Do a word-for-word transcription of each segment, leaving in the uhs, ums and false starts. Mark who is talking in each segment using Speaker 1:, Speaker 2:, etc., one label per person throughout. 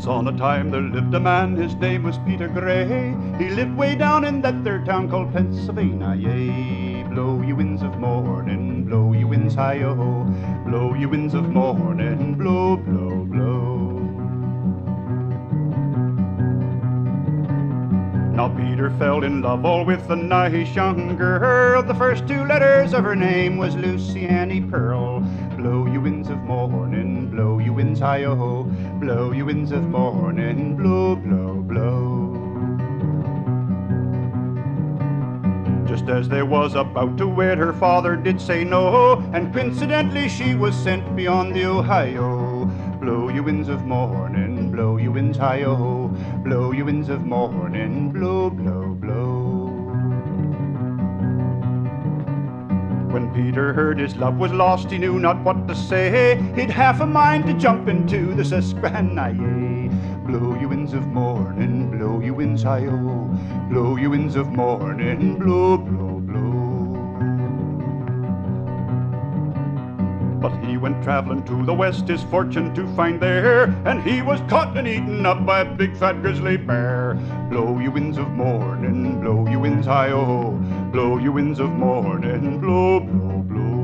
Speaker 1: Once on a time there lived a man, his name was Peter Gray. He lived way down in that there town called Pennsylvania, yea. Blow, ye winds of morning, blow, ye winds high-o. Blow, ye winds of morning, blow, blow, blow. Now Peter fell in love all with a nice young girl. The first two letters of her name was Lucy Annie Pearl. Blow, ye winds of morning, blow, ye winds high-o. Blow, ye winds of morning, blow, blow, blow. Just as they was about to wed, her father did say no, and coincidentally she was sent beyond the Ohio. Blow, ye winds of morning, blow, ye winds high-o. Blow, ye winds of morning, blow, blow, blow. When Peter heard his love was lost, he knew not what to say. He'd half a mind to jump into the Susquehanna, yea. Blow, ye winds of morning, blow, ye winds high-o. Blow, ye winds of morning, blow, blow, blow. But he went traveling to the west, his fortune to find there, and he was caught and eaten up by a big fat grizzly bear. Blow, ye winds of morning, blow, ye winds high-o. Blow, ye winds of morning, blow, blow, blow.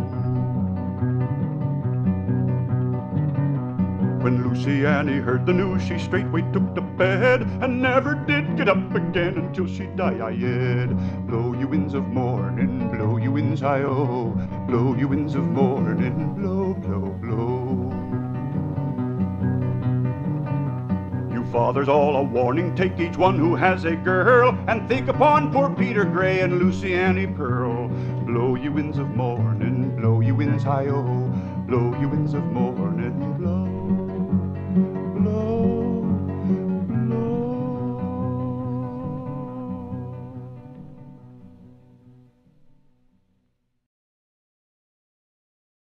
Speaker 1: When Lucy Annie heard the news, she straightway took to bed, and never did get up again until she died. Blow, ye winds of morning, blow, ye winds high-o. Blow, ye winds of morning, blow, blow, blow. You fathers, all a warning, take each one who has a girl, and think upon poor Peter Gray and Lucy Annie Pearl. Blow, ye winds of morning, blow, ye winds high-o. Blow, ye winds of morning, blow.